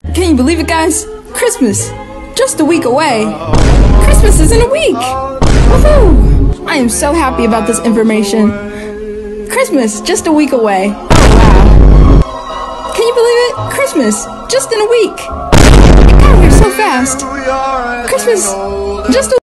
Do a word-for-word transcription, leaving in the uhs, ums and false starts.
Can you believe it, guys? Christmas, just a week away. Christmas is in a week! Woohoo! I am so happy about this information. Christmas, just a week away. Oh, wow. Can you believe it? Christmas, just in a week. It got here so fast. Christmas, just a